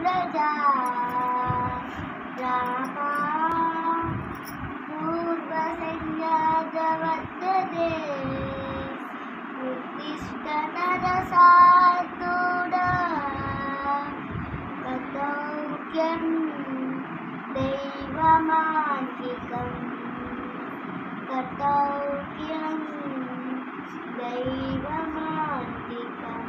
प्रजा रामा पूर्वसंज्ञातवत्तदे उत्तिष्ठ नरशार्दूला कतौक्यं दैवमान्तिकम् कतौक्यं दैवमान्तिकम्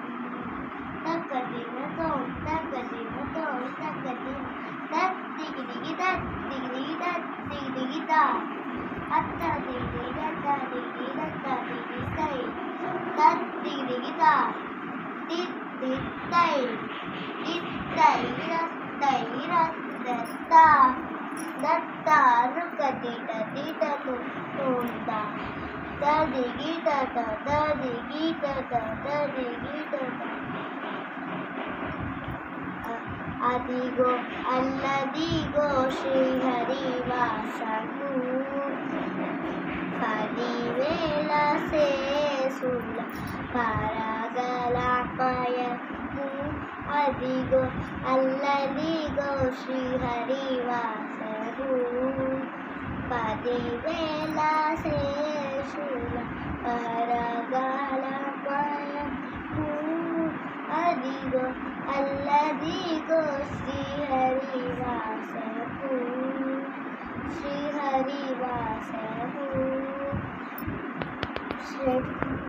तकदिनतो तकदिनतो तकदिन तत्तिगिदिगिदा तिगिदिगिदा तिगिदिगिदा अत्तदिगिदा तदिगिदा तदिगिदै तत्तिगिदिगिदा तित्तित्तै तित्तैरत्तैरत्तत्ता दत्तानुकदितदिततुतोन्ता तदिगिदत तदिगिदत तदिगिदत అదిగో అల్లదిగో శ్రీహరివాసము 10,000 శేషుల పరగలపయము అదిగో అల్లదిగో శ్రీహరివాసము 10,000 శేషుల పరగలపయము అదిగో అల్లదిగో శ్రీహరివాసము